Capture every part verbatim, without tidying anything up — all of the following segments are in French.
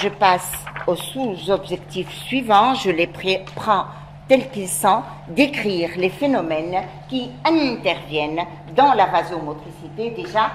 je passe aux sous-objectifs suivants. Je les prends tels qu'ils sont, décrire les phénomènes qui interviennent dans la vasomotricité. Déjà,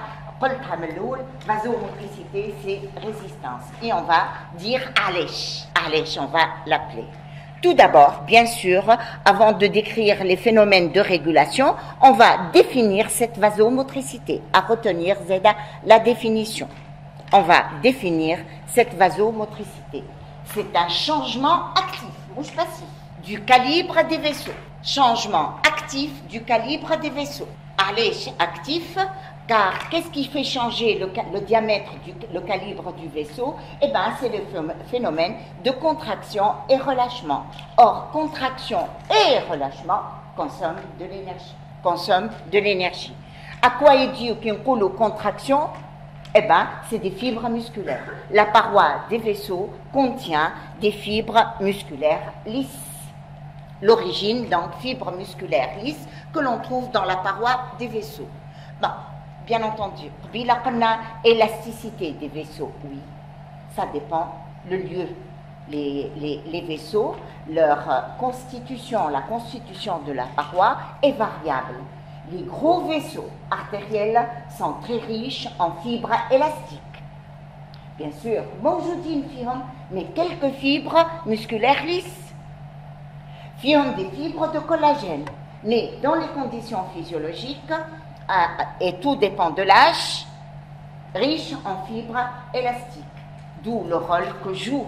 vasomotricité, c'est résistance. Et on va dire Alech. Alech, on va l'appeler. Tout d'abord, bien sûr, avant de décrire les phénomènes de régulation, on va définir cette vasomotricité. À retenir, Zeda, la définition. On va définir cette vasomotricité. C'est un changement actif, bouge passif, du calibre des vaisseaux. Changement actif du calibre des vaisseaux. Alech actif, car qu'est-ce qui fait changer le, le diamètre, du, le calibre du vaisseau? Eh bien, c'est le phénomène de contraction et relâchement. Or, contraction et relâchement consomment de l'énergie. Consomment de l'énergie. À quoi est dû qu'une contraction? Eh bien, c'est des fibres musculaires. La paroi des vaisseaux contient des fibres musculaires lisses. L'origine, donc, fibres musculaires lisses que l'on trouve dans la paroi des vaisseaux. Bon. Bien entendu, l'élasticité des vaisseaux, oui, ça dépend le lieu. Les, les, les vaisseaux, leur constitution, la constitution de la paroi est variable. Les gros vaisseaux artériels sont très riches en fibres élastiques. Bien sûr, bon, je dis une fibre, mais quelques fibres musculaires lisses. Fibre des fibres de collagène, mais dans les conditions physiologiques, et tout dépend de l'âge, riche en fibres élastiques. D'où le rôle que jouent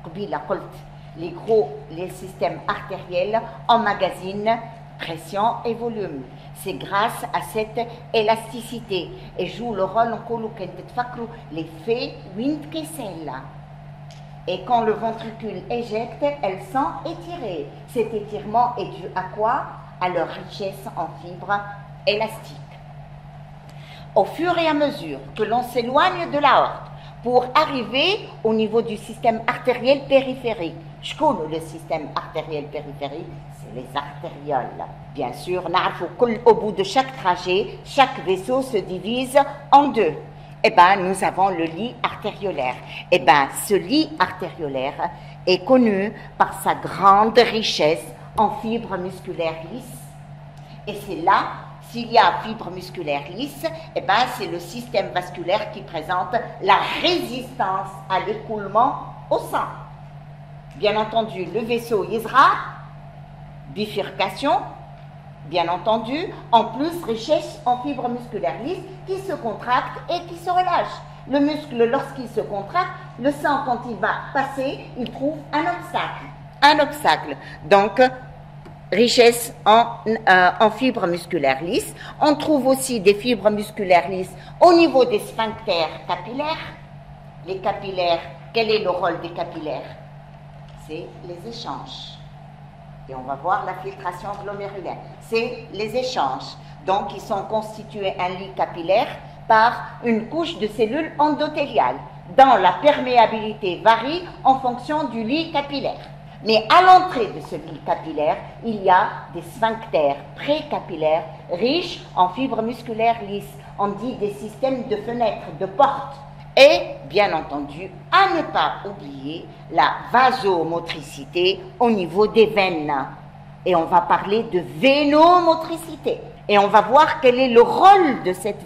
les gros les systèmes artériels emmagasinent pression et volume. C'est grâce à cette élasticité et joue le rôle en l'effet Wind-Kessel. Et quand le ventricule éjecte, elles sont étirées. Cet étirement est dû à quoi? À leur richesse en fibres élastiques. Au fur et à mesure que l'on s'éloigne de l'aorte pour arriver au niveau du système artériel périphérique, je connais le système artériel périphérique, c'est les artérioles. Bien sûr, au bout de chaque trajet, chaque vaisseau se divise en deux. Eh bien, nous avons le lit artériolaire. Eh bien, ce lit artériolaire est connu par sa grande richesse en fibres musculaires lisses. Et c'est là, s'il y a fibres musculaires lisses, eh ben, c'est le système vasculaire qui présente la résistance à l'écoulement au sang. Bien entendu, le vaisseau Isra, bifurcation, bien entendu, en plus richesse en fibres musculaires lisses qui se contractent et qui se relâchent. Le muscle, lorsqu'il se contracte, le sang, quand il va passer, il trouve un obstacle. Un obstacle. Donc, richesse en, euh, en fibres musculaires lisses. On trouve aussi des fibres musculaires lisses au niveau des sphincters capillaires. Les capillaires, quel est le rôle des capillaires? C'est les échanges. Et on va voir la filtration glomérulaire. C'est les échanges. Donc, ils sont constitués un lit capillaire par une couche de cellules endothéliales, dont la perméabilité varie en fonction du lit capillaire. Mais à l'entrée de ce lit capillaire, il y a des sphincters précapillaires riches en fibres musculaires lisses. On dit des systèmes de fenêtres, de portes. Et, bien entendu, à ne pas oublier la vasomotricité au niveau des veines. Et on va parler de vénomotricité. Et on va voir quel est le rôle de cette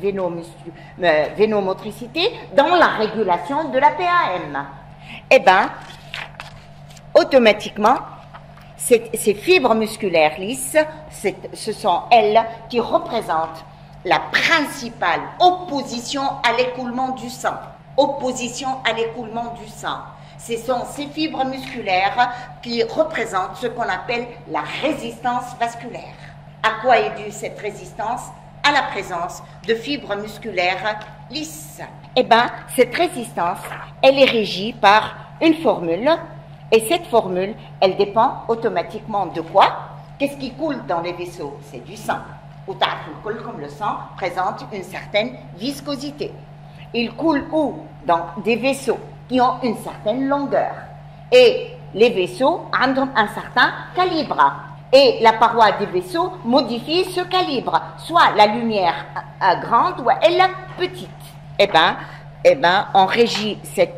vénomotricité dans la régulation de la P A M. Eh bien, automatiquement, ces, ces fibres musculaires lisses, ce sont elles qui représentent la principale opposition à l'écoulement du sang. Opposition à l'écoulement du sang. Ce sont ces fibres musculaires qui représentent ce qu'on appelle la résistance vasculaire. À quoi est due cette résistance? À la présence de fibres musculaires lisses. Eh bien, cette résistance, elle est régie par une formule. Et cette formule, elle dépend automatiquement de quoi? Qu'est-ce qui coule dans les vaisseaux? C'est du sang. Ou comme le sang présente une certaine viscosité. Il coule où? Dans des vaisseaux qui ont une certaine longueur. Et les vaisseaux ont un certain calibre. Et la paroi des vaisseaux modifie ce calibre. Soit la lumière grande ou elle petite. Eh bien, eh ben, on régit cette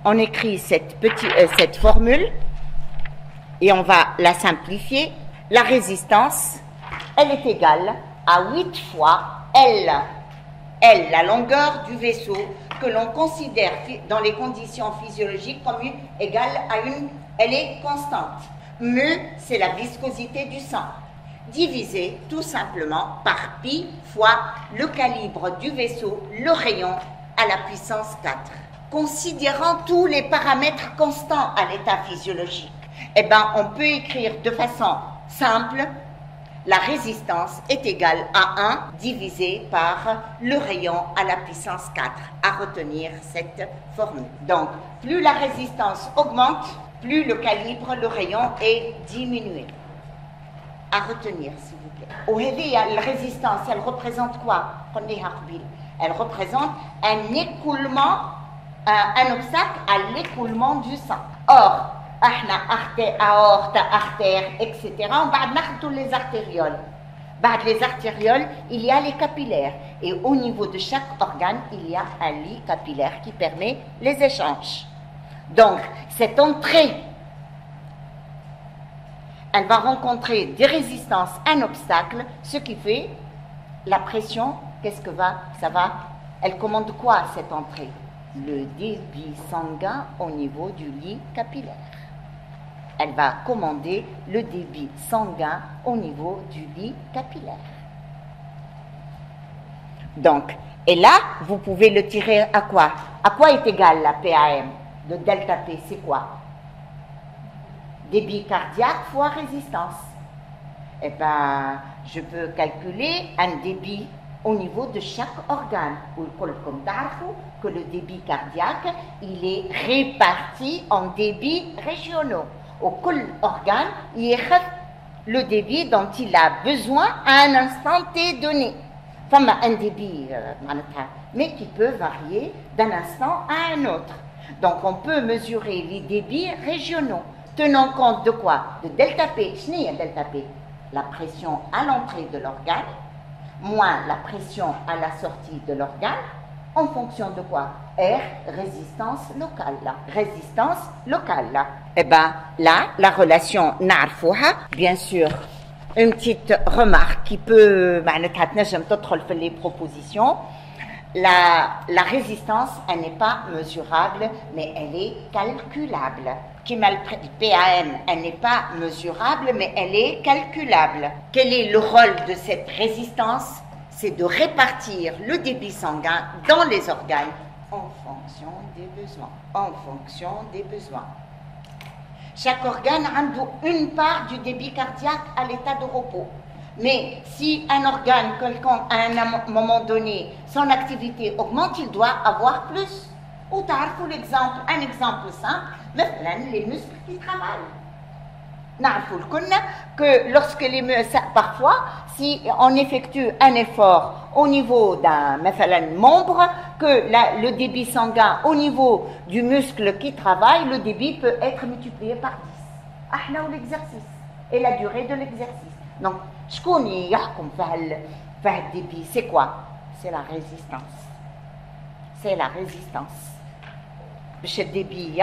on écrit cette, petite, euh, cette formule et on va la simplifier. La résistance, elle est égale à huit fois L. L, la longueur du vaisseau que l'on considère dans les conditions physiologiques comme une, égale à une, elle est constante. Mu, c'est la viscosité du sang, divisé tout simplement par pi fois le calibre du vaisseau, le rayon à la puissance quatre. Considérant tous les paramètres constants à l'état physiologique, eh ben, on peut écrire de façon simple, la résistance est égale à un divisé par le rayon à la puissance quatre, à retenir cette formule. Donc, plus la résistance augmente, plus le calibre, le rayon est diminué. À retenir, s'il vous plaît. La résistance, elle représente quoi? Elle représente un écoulement, un, un obstacle à l'écoulement du sang. Or, aorte, artère, et cetera. On va tous les artérioles. Les artérioles, il y a les capillaires. Et au niveau de chaque organe, il y a un lit capillaire qui permet les échanges. Donc, cette entrée, elle va rencontrer des résistances, un obstacle, ce qui fait la pression, qu'est-ce que va, ça va, elle commande quoi cette entrée? Le débit sanguin au niveau du lit capillaire. Elle va commander le débit sanguin au niveau du lit capillaire. Donc, et là, vous pouvez le tirer à quoi? À quoi est égal la P A M de delta P? C'est quoi? Débit cardiaque fois résistance. Eh bien, je peux calculer un débit au niveau de chaque organe. Comme que le débit cardiaque, il est réparti en débits régionaux. Au col organe, il y a le débit dont il a besoin à un instant T donné. Enfin, un débit, mais qui peut varier d'un instant à un autre. Donc, on peut mesurer les débits régionaux, tenant compte de quoi? De delta P. Ce n'est delta P. La pression à l'entrée de l'organe, moins la pression à la sortie de l'organe, en fonction de quoi? R, résistance locale. Résistance locale. Eh bien, là, la relation n'arfouha, bien sûr, une petite remarque qui peut, les propositions. La, la résistance, elle n'est pas mesurable, mais elle est calculable. Qui le P A M, elle n'est pas mesurable, mais elle est calculable. Quel est le rôle de cette résistance? C'est de répartir le débit sanguin dans les organes en fonction des besoins. En fonction des besoins. Chaque organe a une part du débit cardiaque à l'état de repos. Mais si un organe, quelqu'un, à un moment donné, son activité augmente, il doit avoir plus. Ou t'as l'exemple, un exemple simple, les muscles qui travaillent. Que lorsque les muscles, parfois, si on effectue un effort au niveau d'un membre, que la, le débit sanguin au niveau du muscle qui travaille, le débit peut être multiplié par dix. Ah, là, l'exercice et la durée de l'exercice. Donc, je connais le débit, c'est quoi? C'est la résistance. C'est la résistance. Le débit,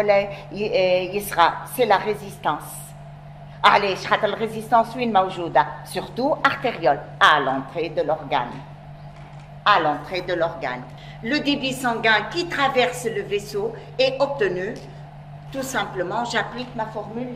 c'est la résistance. Allez, la résistance, oui, surtout artérielle, à l'entrée de l'organe. À l'entrée de l'organe. Le débit sanguin qui traverse le vaisseau est obtenu, tout simplement, j'applique ma formule,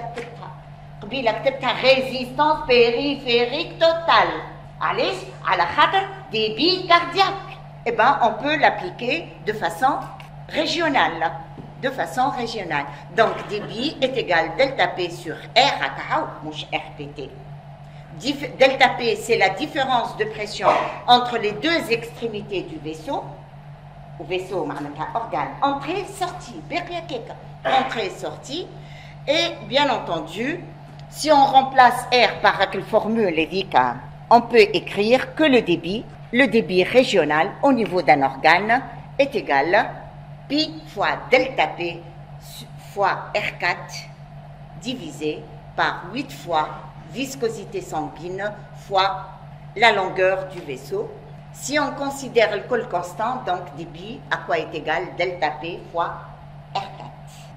résistance périphérique totale. Allez, à la khatar, débit cardiaque. Eh bien, on peut l'appliquer de façon régionale. De façon régionale. Donc, débit est égal delta P sur R à mouche R P T. Dif delta P, c'est la différence de pression entre les deux extrémités du vaisseau. Au vaisseau, organe, entrée, sortie. Entrée, sortie. Et bien entendu, si on remplace R par la formule édica, on peut écrire que le débit, le débit régional au niveau d'un organe est égal pi fois delta P fois R quatre divisé par huit fois viscosité sanguine fois la longueur du vaisseau. Si on considère le col constant, donc débit à quoi est égal delta P fois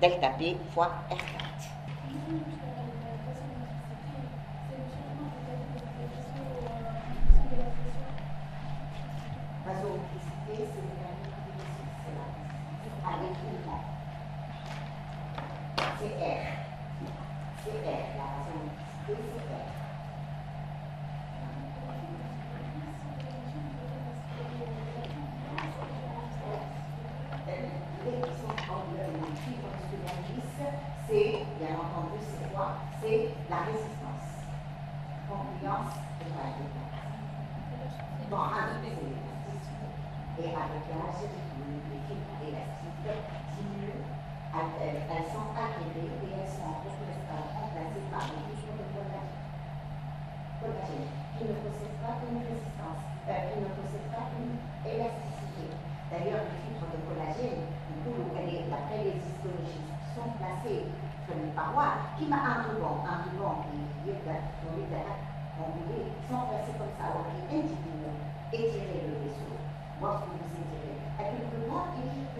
delta P fois R quatre. Vasomotricité, c'est la avec l'équilibre. C'est R. C'est R, la vasomotricité, c'est R. C'est, bien entendu, c'est quoi? C'est la résistance. Compliance et la résistance. Bon, un c'est l'élasticité. Et avec l'âge, les fibres élastiques diminuent, elles, elles sont acquérées et elles sont remplacées par les fibres de collagène, collagène qui ne possèdent pas une résistance, euh, qui ne possèdent pas une élasticité. D'ailleurs, les fibres de collagène, d'après les histologistes, sont placées sur les parois qui m'a un ruban, un ruban qui يبدا يبدا enroulé, sont placés comme ça, qui indiquent étirer le vaisseau. Lorsque vous étirez, avec le ruban, il y a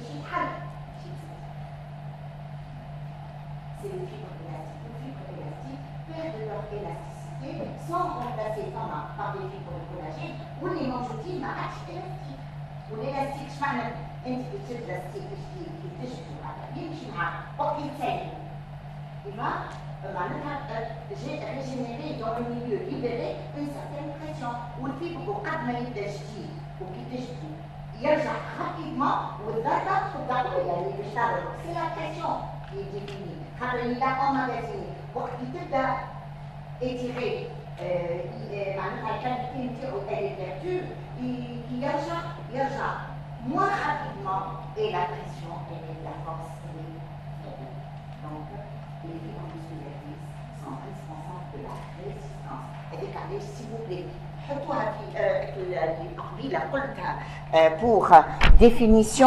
c'est les fibres élastiques. Les fibres élastiques perdent leur élasticité, sont remplacées par, par des fibres de collagène ou les manjoutines ما عادش élastiques. والالاستيك شمعنا انت بتشد لاستيك جديد تشدو يمشي معاك وقت يتسالي يبقى معناتها ريجينيري دون لو ميليو ليبري اون سارتين بريسيون والفيبر قد ما يبدا جديد وكي تشدو يرجع رابيدمون والضربه الضربه اللي بيشتغل سي لا بريسيون كي ديفيني خاطر اللي لا اماغازيني وقت كي تبدا ايتيري معناتها الكاليتي نتاعو الفيرتو يرجع يرجع moins rapidement et la pression et la force est faible. Donc, les fibres musculaires sont responsables de la résistance. Et regardez, s'il vous plaît, pour définition,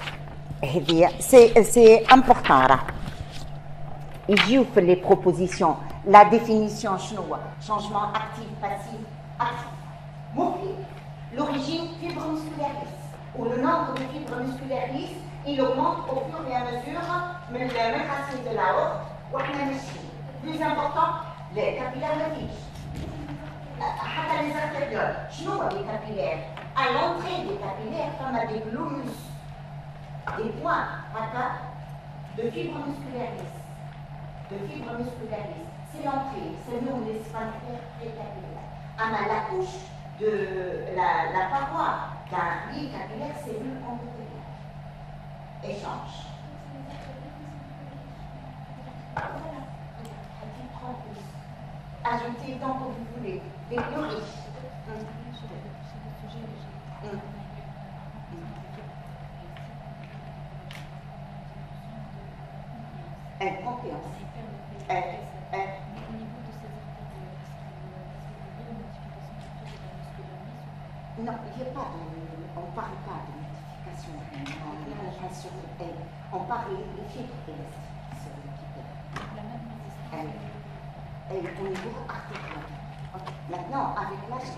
c'est important. Il y a les propositions. La définition, changement actif, passif, actif. Mot-clé. L'origine fibre musculaire lisse, où le nombre de fibres musculaires lisses, il augmente au fur et à mesure de la racine de la haute ou la machine. Plus important, les capillaires latiques. Les artérioles. Je vois les capillaires. À l'entrée des capillaires, on a des glomus, des points de fibres musculaires lisses. De fibres musculaires lisses. C'est l'entrée, c'est nous les sphincters précapillaires. On a la couche de la, la paroi d'un lit capillaire, cellule endothéliale. Échange. Voilà. Ajoutez tant que vous voulez. Les plus riches. Hum. Hum. Incompréhensible. Non, il n'y a pas de. On ne parle pas de modification. On parle des fibres élastiques sur l'équipe. Et au niveau articulé. Maintenant, avec l'âge,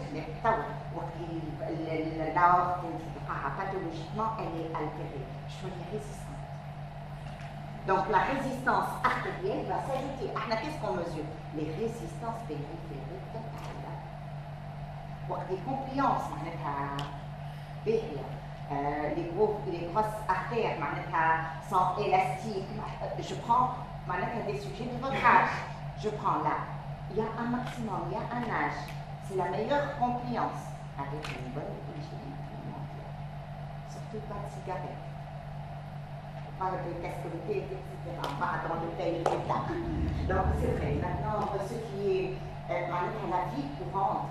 l'aorte, pathologiquement, elle est altérée. Choisis résistante. Donc la résistance artérielle va s'ajouter. Qu'est-ce qu'on mesure? Les résistances périphériques totales. Les compliances, les, gros, les grosses artères sont élastiques. Je prends des sujets de votre âge. Je prends là. Il y a un maximum, il y a un âge. C'est la meilleure compliance avec une bonne hygiène alimentaire. Surtout pas de cigarettes. On parle de casqueté, et cetera. On parle dans le pays de l'État. Donc c'est vrai. Maintenant, ce qui est euh, la vie courante,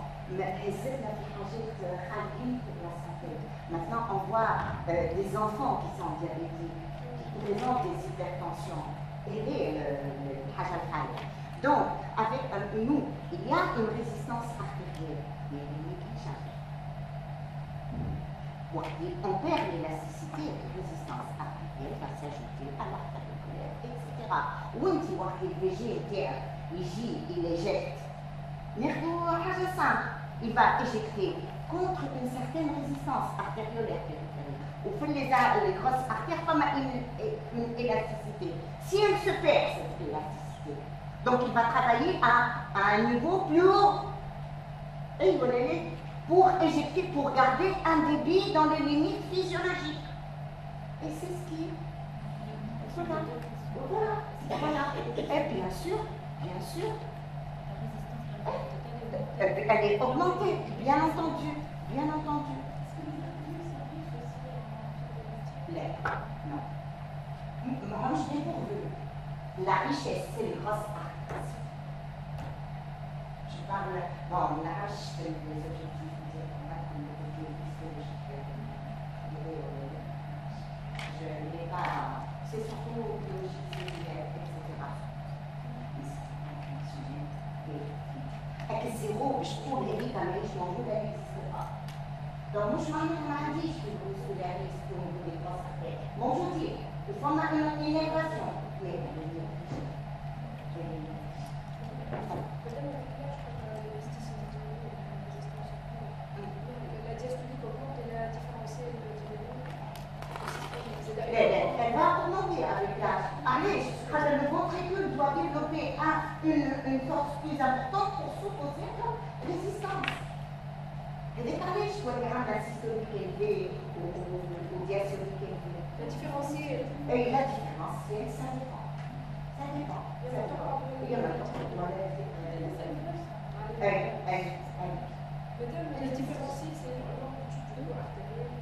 maintenant, on voit euh, des enfants qui sont diabétiques, qui présentent des hypertensions. Et les, le, le, donc, avec euh, nous, il y a une résistance artérielle, mais elle n'est qu'une charge. On perd l'élasticité et la résistance artérielle va s'ajouter à l'artérielle, et cetera. Ou un petit voir les V G, il éjecte. Il va éjecter contre une certaine résistance artériolaire périphérique. Ou fait les les grosses artères comme une, une élasticité. Si elle se perd, cette élasticité, donc il va travailler à, à un niveau plus haut. Et vous voyez, pour éjecter, pour garder un débit dans les limites physiologiques. Et c'est ce qui... Voilà. Voilà. Voilà. Et bien sûr, bien sûr, elle est augmentée, bien entendu, bien entendu. Les, non. Moi, je l'ai pourvu. La richesse, c'est les grosses artères. Je parle, bon, là, je fais les objectifs, on a comme le côté physiologique. Je n'ai pas, c'est surtout biologique cellulaire, et cetera. Avec zéro, je trouve les vies comme je m'en veux, elle n'existe pas. Donc, moi, je m'en ai dit, je trouve que c'est la liste au niveau des grosses artères. Bon, je dis, il faut une innovation. Mais, elle va augmenter avec l'âge. Allez, le ventricule doit développer un, une, une force plus importante pour s'opposer à la résistance. Et décalé, je dois dire un systolique élevé ou, ou, ou diastolique élevé. La différencier. Et la différencier, ça dépend. Ça dépend. Ça dépend. Il y en a d'autres qui doivent être. Madame, la différencier, c'est vraiment tu peux artérielle.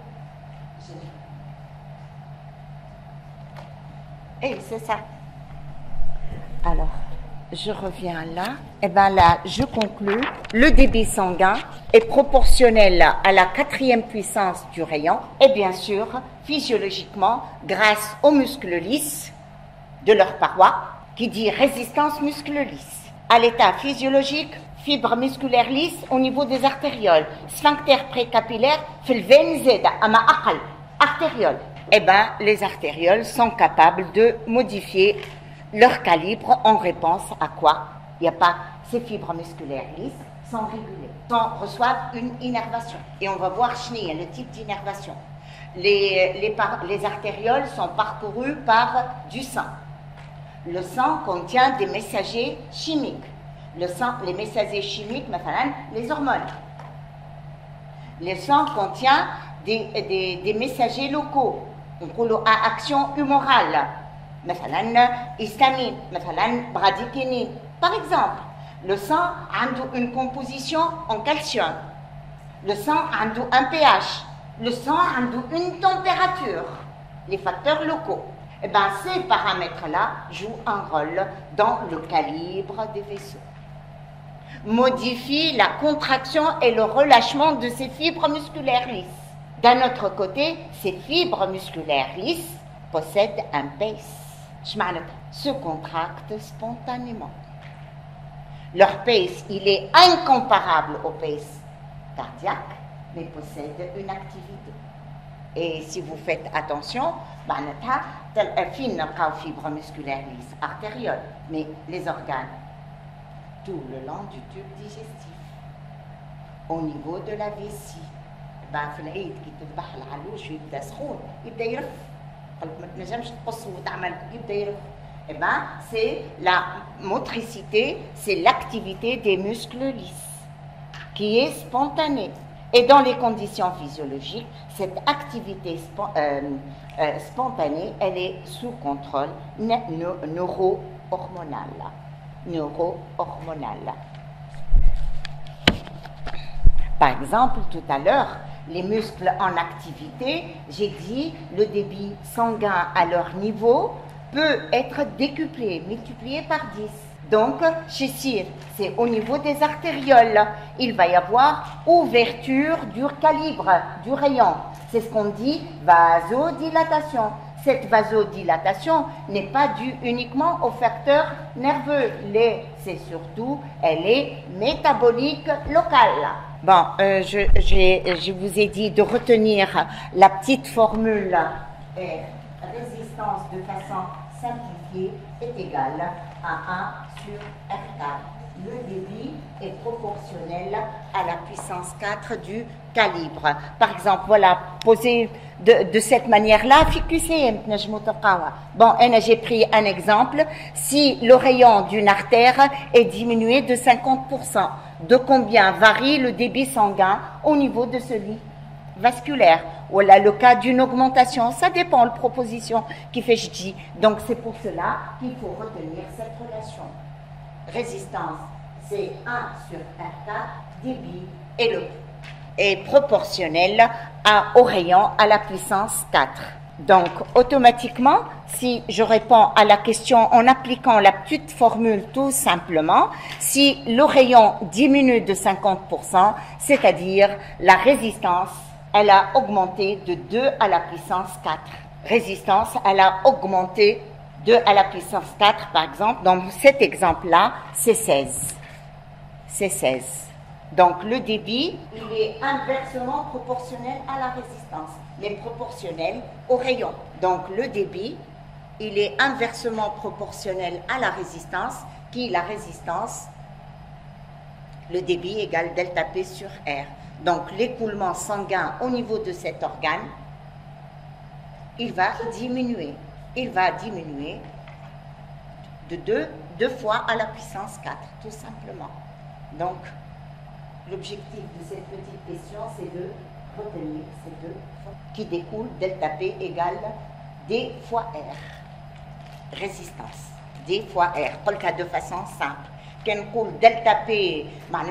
Eh, c'est ça. Alors, je reviens là. Et bien là, je conclus. Le débit sanguin est proportionnel à la quatrième puissance du rayon. Et bien sûr, physiologiquement, grâce aux muscles lisses de leur paroi, qui dit résistance muscle lisse. À l'état physiologique, fibres musculaires lisses au niveau des artérioles. Sphincter précapillaire, fil veine zeda, ama aqal, artériole. Eh bien, les artérioles sont capables de modifier leur calibre en réponse à quoi? Il n'y a pas ces fibres musculaires lisses sont régulées, sont, reçoivent une innervation. Et on va voir chenille, le type d'innervation. Les, les, par, les artérioles sont parcourues par du sang. Le sang contient des messagers chimiques. Le sang, les messagers chimiques, les hormones. Le sang contient des, des, des messagers locaux. On parle à action humorale. مثلا histamine, مثلا bradykinin. Par exemple, le sang a une composition en calcium. Le sang a un pH. Le sang a une température. Les facteurs locaux. Eh bien, ces paramètres-là jouent un rôle dans le calibre des vaisseaux. Modifient la contraction et le relâchement de ces fibres musculaires lisses. D'un autre côté, ces fibres musculaires lisses possèdent un pace. Se contractent spontanément. Leur pace, il est incomparable au pace cardiaque, mais possède une activité. Et si vous faites attention, fibres musculaires lisses, artérioles, mais les organes, tout le long du tube digestif, au niveau de la vessie. في العيد كي تذبح العلوش ويبدا سخون يبدا يرف قلب ما تنجمش تقص وتعمل يبدا يرف. Eh ben, c'est la motricité, c'est l'activité des muscles lisses qui est spontanée. Et dans les conditions physiologiques, cette activité spo euh, euh, spontanée, elle est sous contrôle neuro-hormonal. Neuro-hormonal. Par exemple, tout à l'heure, les muscles en activité, j'ai dit le débit sanguin à leur niveau peut être décuplé, multiplié par dix. Donc, chez Cyr, c'est au niveau des artérioles. Il va y avoir ouverture du calibre, du rayon. C'est ce qu'on dit vasodilatation. Cette vasodilatation n'est pas due uniquement aux facteurs nerveux. C'est surtout, elle est métabolique locale. Bon, euh, je, je vous ai dit de retenir la petite formule et résistance de façon simplifiée est égale à un sur R quatre. Le débit est proportionnel à la puissance quatre du calibre. Par exemple, voilà, posez de, de cette manière-là. Bon, j'ai pris un exemple. Si le rayon d'une artère est diminué de cinquante pour cent, de combien varie le débit sanguin au niveau de celui vasculaire? Ou là, le cas d'une augmentation, ça dépend de la proposition qui fait je dis. Donc, c'est pour cela qu'il faut retenir cette relation. Résistance, c'est un sur R quatre, débit est, le, est proportionnel à, au rayon à la puissance quatre. Donc, automatiquement, si je réponds à la question en appliquant la petite formule tout simplement, si le rayon diminue de cinquante pour cent, c'est-à-dire la résistance, elle a augmenté de deux à la puissance quatre. Résistance, elle a augmenté deux à la puissance quatre, par exemple. Dans cet exemple-là, c'est seize. C'est seize. Donc, le débit, il est inversement proportionnel à la résistance, mais proportionnel au rayon. Donc, le débit, il est inversement proportionnel à la résistance, qui, la résistance, le débit égale delta P sur R. Donc, l'écoulement sanguin au niveau de cet organe, il va diminuer. Il va diminuer de deux, deux fois à la puissance quatre, tout simplement. Donc, l'objectif de cette petite question, c'est de retenir ces deux qui découlent delta P égale D fois R. Résistance. D fois R. Pour le cas de façon simple. Quand coule delta P,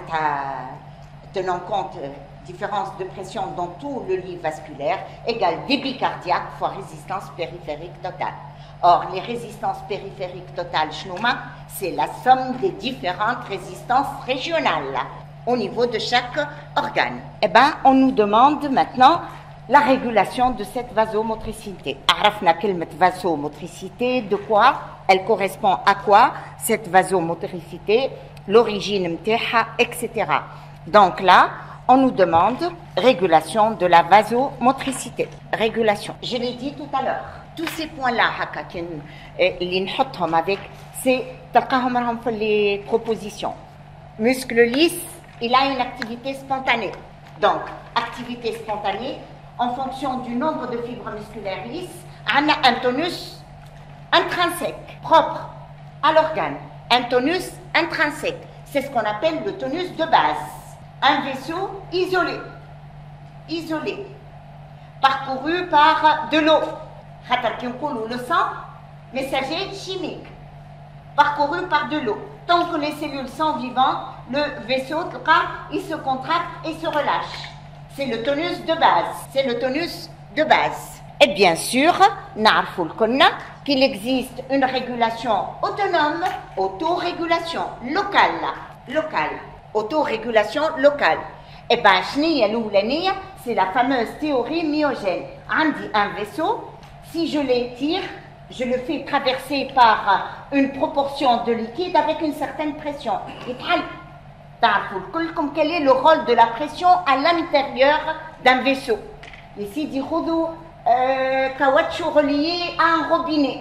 tenant compte euh, différence de pression dans tout le lit vasculaire, égale débit cardiaque fois résistance périphérique totale. Or, les résistances périphériques totales, c'est la somme des différentes résistances régionales au niveau de chaque organe. Eh bien, on nous demande maintenant la régulation de cette vasomotricité. Arafna kelmet vasomotricité, de quoi? Elle correspond à quoi, cette vasomotricité, l'origine mteha, et cetera. Donc là, on nous demande régulation de la vasomotricité. Régulation. Je l'ai dit tout à l'heure. Tous ces points-là, avec, c'est les propositions. Muscle lisse, il a une activité spontanée. Donc, activité spontanée, en fonction du nombre de fibres musculaires lisses, on a un tonus intrinsèque, propre à l'organe. Un tonus intrinsèque. C'est ce qu'on appelle le tonus de base. Un vaisseau isolé, isolé, parcouru par de l'eau. Le sang, messager chimique, parcouru par de l'eau. Tant que les cellules sont vivantes, le vaisseau, il se contracte et se relâche. C'est le tonus de base. C'est le tonus de base. Et bien sûr, qu'il existe une régulation autonome, autorégulation locale, locale, autorégulation locale. Et bien, c'est la fameuse théorie myogène. On dit un vaisseau, si je l'étire, je le fais traverser par une proportion de liquide avec une certaine pression. Quel est le rôle de la pression à l'intérieur d'un vaisseau? Ici, dit euh, caoutchouc relié à un robinet.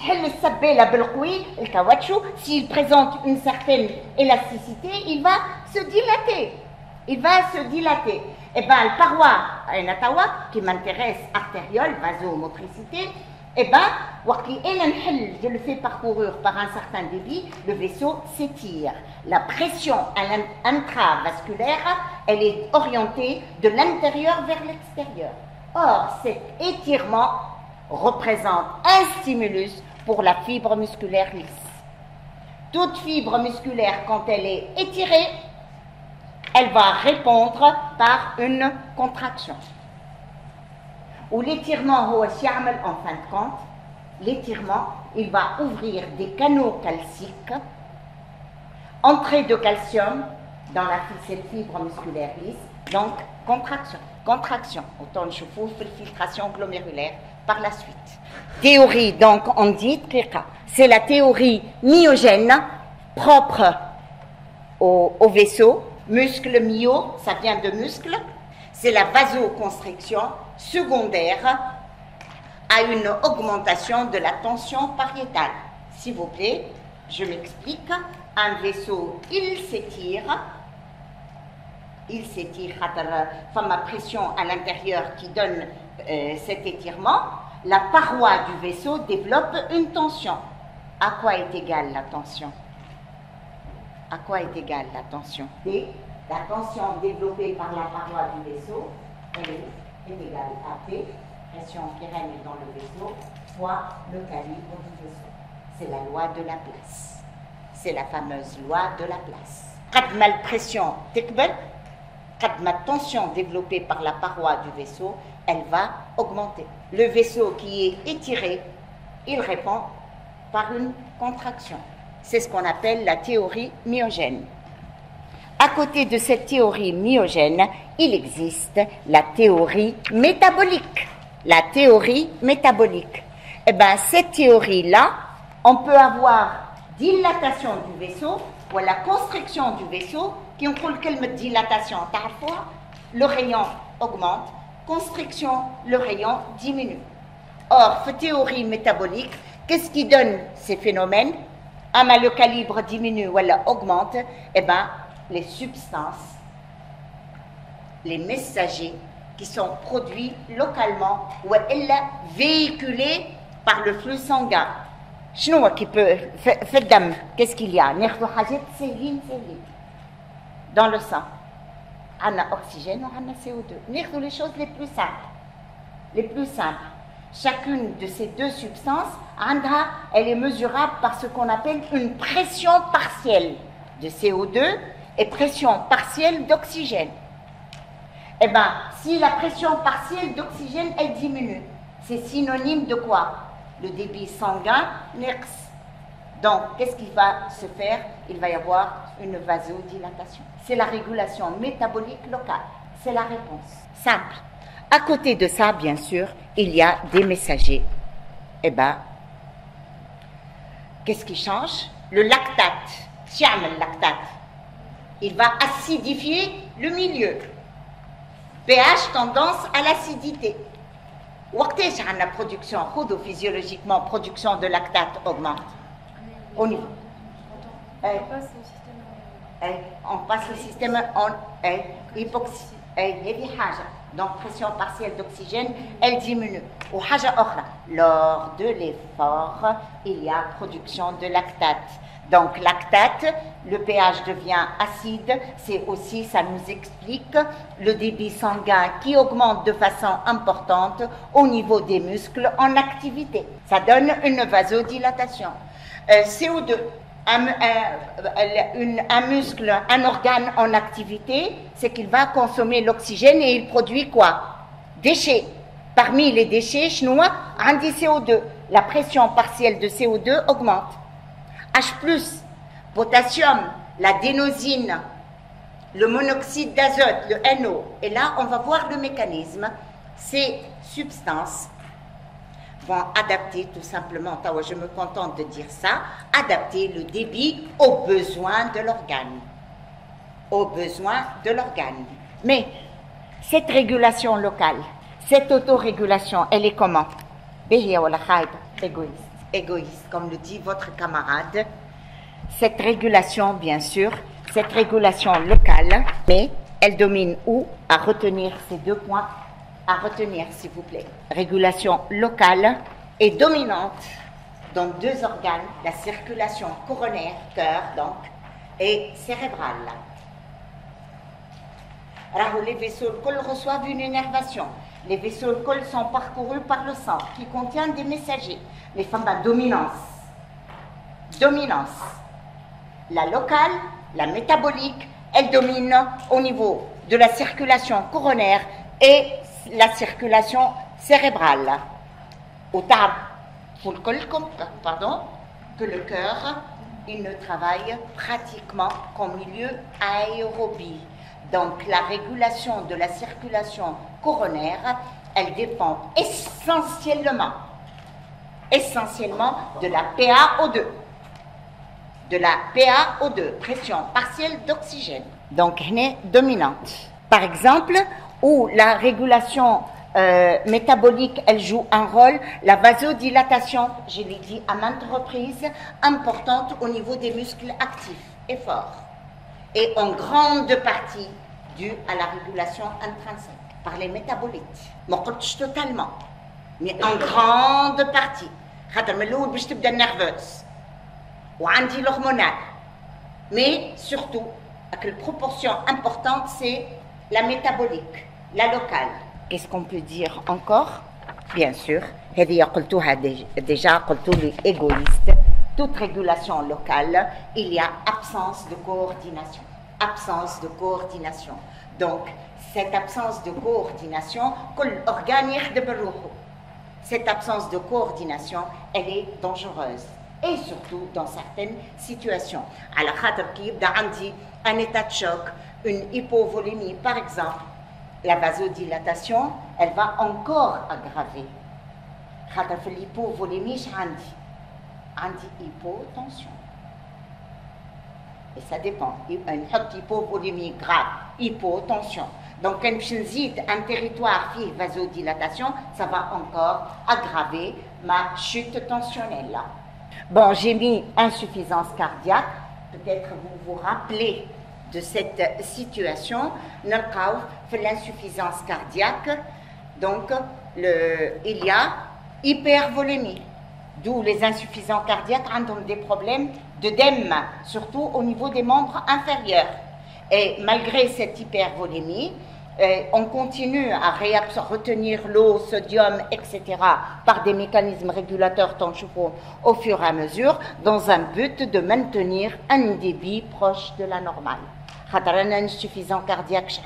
Le caoutchouc, s'il présente une certaine élasticité, il va se dilater. Il va se dilater. Et bien, la paroi, qui m'intéresse, artériole, vasomotricité, et bien, je le fais parcourir par un certain débit, le vaisseau s'étire. La pression intravasculaire, elle est orientée de l'intérieur vers l'extérieur. Or, cet étirement représente un stimulus pour la fibre musculaire lisse. Toute fibre musculaire, quand elle est étirée, elle va répondre par une contraction. Ou l'étirement, en fin de compte, l'étirement, il va ouvrir des canaux calciques, entrée de calcium dans la cette fibre musculaire lisse, donc contraction, contraction, autant de chevaux, filtration glomérulaire par la suite. Théorie, donc on dit, c'est la théorie myogène propre au, au vaisseau. Muscle myo, ça vient de muscle, c'est la vasoconstriction secondaire à une augmentation de la tension pariétale. S'il vous plaît, je m'explique. Un vaisseau, il s'étire, il s'étire, femme à pression à l'intérieur qui donne euh, cet étirement, la paroi du vaisseau développe une tension. À quoi est égale la tension? À quoi est égale la tension? Et la tension développée par la paroi du vaisseau, elle est, est égale à P, pression qui règne dans le vaisseau, fois le calibre du vaisseau. C'est la loi de la place. C'est la fameuse loi de la place. Quand ma pression t'écbel, quand ma tension développée par la paroi du vaisseau, elle va augmenter. Le vaisseau qui est étiré, il répond par une contraction. C'est ce qu'on appelle la théorie myogène. À côté de cette théorie myogène, il existe la théorie métabolique. La théorie métabolique. Eh bien, cette théorie-là, on peut avoir dilatation du vaisseau ou la constriction du vaisseau, qui ont le dilatation, le rayon augmente, constriction, le rayon diminue. Or, cette théorie métabolique, qu'est-ce qui donne ces phénomènes? Ah, mais le calibre diminue ou augmente, eh bien, les substances, les messagers qui sont produits localement ou véhiculés par le flux sanguin. شنو qui peut في الدم qu'est-ce qu'il y a ناخذ حاجات سهلين سهلين dans le sang عندنا oxygène وعندنا C O deux ناخذ les choses les plus simples les plus simples chacune de ces deux substances عندها elle est mesurable par ce qu'on appelle une pression partielle de C O deux et pression partielle d'oxygène. Eh bien, si la pression partielle d'oxygène elle diminue, c'est synonyme de quoi? Le débit sanguin nix. Donc, qu'est-ce qui va se faire? Il va y avoir une vasodilatation. C'est la régulation métabolique locale. C'est la réponse. Simple. À côté de ça, bien sûr, il y a des messagers. Eh bien, qu'est-ce qui change? Le lactate. Tiens, le lactate. Il va acidifier le milieu. pH tendance à l'acidité. وقتاش عندنا production خذوا physiologiquement production de lactate augmente au niveau on passe au système on passe au système en hypoxie هذه حاجة donc pression partielle d'oxygène elle diminue وحاجة أخرى lors de l'effort il y a production de lactate. Donc lactate, le pH devient acide, c'est aussi, ça nous explique le débit sanguin qui augmente de façon importante au niveau des muscles en activité. Ça donne une vasodilatation. Euh, C O deux, un, un, une, un muscle, un organe en activité, c'est qu'il va consommer l'oxygène et il produit quoi? Déchets. Parmi les déchets, chinois, un dit C O deux. La pression partielle de C O deux augmente. H plus, potassium, l'adénosine, le monoxyde d'azote, le N O. Et là, on va voir le mécanisme. Ces substances vont adapter tout simplement, je me contente de dire ça, adapter le débit aux besoins de l'organe. Aux besoins de l'organe. Mais cette régulation locale, cette autorégulation, elle est comment? Égoïste. Égoïste, comme le dit votre camarade. Cette régulation, bien sûr, cette régulation locale, mais elle domine où? À retenir ces deux points, à retenir s'il vous plaît. Régulation locale est dominante dans deux organes, la circulation coronaire, cœur donc, et cérébrale. Alors les vaisseaux col reçoivent une innervation. Les vaisseaux col sont parcourus par le sang qui contient des messagers. Les femmes à dominance. Dominance. La locale, la métabolique, elle domine au niveau de la circulation coronaire et la circulation cérébrale. Au tab, pardon, que le cœur, il ne travaille pratiquement qu'en milieu aérobie. Donc la régulation de la circulation coronaire, elle dépend essentiellement, essentiellement de la P A O deux. De la P A O deux, pression partielle d'oxygène. Donc, elle est dominante. Par exemple, où la régulation euh, métabolique, elle joue un rôle, la vasodilatation, je l'ai dit à maintes reprises, importante au niveau des muscles actifs et forts. Et en grande partie due à la régulation intrinsèque. par les métabolites. ما قلتش totalement, mais en grande partie. خاطر من الأول باش تبدا nerveuse. وعندي l'hormonal. Mais surtout, la proportion importante, c'est la métabolique, la locale. Qu'est-ce qu'on peut dire encore? Bien sûr, déjà, égoïste. Toute régulation locale, il y a absence de coordination. Absence de coordination. Donc, cette absence de coordination, cette absence de coordination, elle est dangereuse. Et surtout dans certaines situations. Alors, un état de choc, une hypovolémie, par exemple, la vasodilatation, elle va encore aggraver. L'hypovolémie, j'ai hypotension. Et ça dépend. Une hypovolémie grave, hypotension. Donc, quand je un territoire qui vasodilatation, ça va encore aggraver ma chute tensionnelle. Bon, j'ai mis insuffisance cardiaque. Peut-être vous vous rappelez de cette situation. L'insuffisance cardiaque, donc le, il y a hypervolémie. D'où les insuffisants cardiaques ont des problèmes d'œdème, surtout au niveau des membres inférieurs. Et malgré cette hypervolémie, Euh, on continue à retenir l'eau, sodium, et cetera par des mécanismes régulateurs tangibles au fur et à mesure dans un but de maintenir un débit proche de la normale. Insuffisant cardiaque,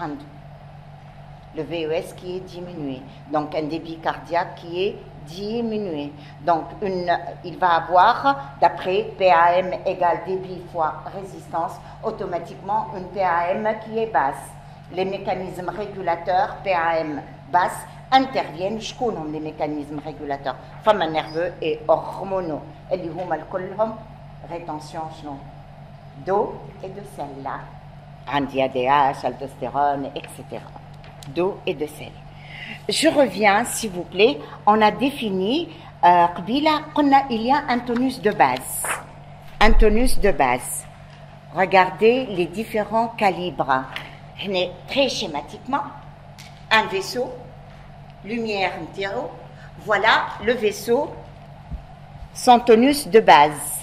le V E S qui est diminué, donc un débit cardiaque qui est diminué. Donc une, il va avoir, d'après P A M égale débit fois résistance, automatiquement une P A M qui est basse. Les mécanismes régulateurs, P A M basse, interviennent. Je connais les mécanismes régulateurs, femmes nerveux et hormonaux. Et les hormones, rétention d'eau et de sel là. Anti A D H, aldostérone, et cetera. D'eau et de sel. Je reviens, s'il vous plaît. On a défini, euh, il y a un tonus de base. Un tonus de base. Regardez les différents calibres. Très schématiquement, un vaisseau, lumière zéro, voilà le vaisseau, son tonus de base.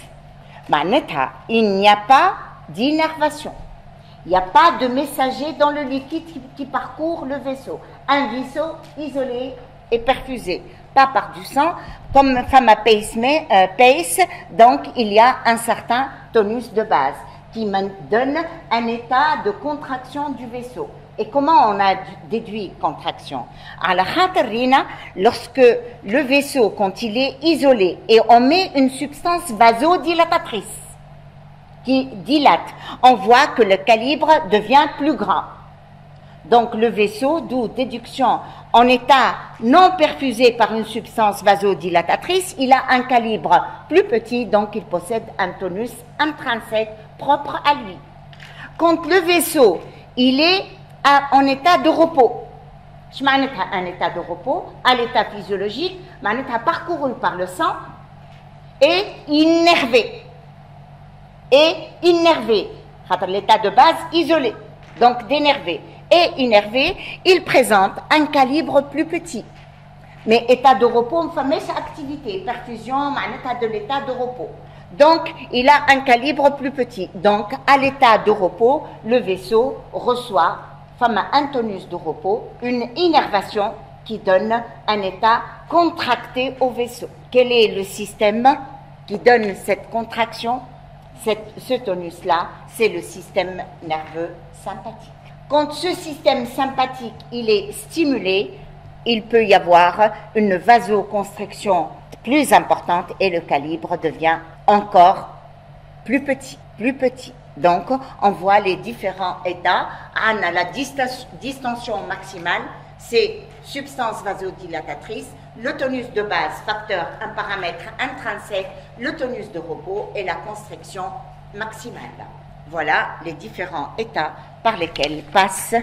Il n'y a pas d'innervation, il n'y a pas de messager dans le liquide qui, qui parcourt le vaisseau. Un vaisseau isolé et perfusé, pas par du sang, comme femme à pace, euh, pace, donc il y a un certain tonus de base qui donne un état de contraction du vaisseau. Et comment on a déduit contraction? À la khatarina, lorsque le vaisseau, quand il est isolé, et on met une substance vasodilatatrice qui dilate, on voit que le calibre devient plus grand. Donc le vaisseau, d'où déduction, en état non perfusé par une substance vasodilatatrice, il a un calibre plus petit, donc il possède un tonus intrinsèque propre à lui. Quand le vaisseau, il est à, en état de repos, je m'en un état de repos, à l'état physiologique, m'en état parcouru par le sang et innervé. Et innervé, l'état de base isolé, donc d'énervé. Et innervé, il présente un calibre plus petit. Mais état de repos, on fait sa activité, perfusion, en état de l'état de repos. Donc, il a un calibre plus petit. Donc, à l'état de repos, le vaisseau reçoit, comme un tonus de repos, une innervation qui donne un état contracté au vaisseau. Quel est le système qui donne cette contraction, cette, ce tonus-là? C'est le système nerveux sympathique. Quand ce système sympathique il est stimulé, il peut y avoir une vasoconstriction plus importante et le calibre devient encore plus petit, plus petit. Donc, on voit les différents états. On a la distension maximale, c'est substance vasodilatatrice, le tonus de base, facteur, un paramètre intrinsèque, le tonus de repos et la constriction maximale. Voilà les différents états par lesquels passe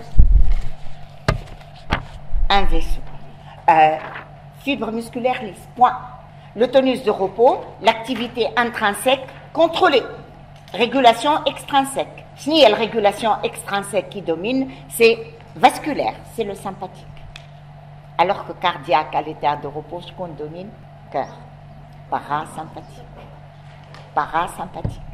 un vaisseau. Euh, fibre musculaire lisse, point. Le tonus de repos, l'activité intrinsèque contrôlée. Régulation extrinsèque. Ce n'est pas la régulation extrinsèque qui domine, c'est vasculaire, c'est le sympathique. Alors que cardiaque, à l'état de repos, ce qu'on domine, cœur. Parasympathique. Parasympathique.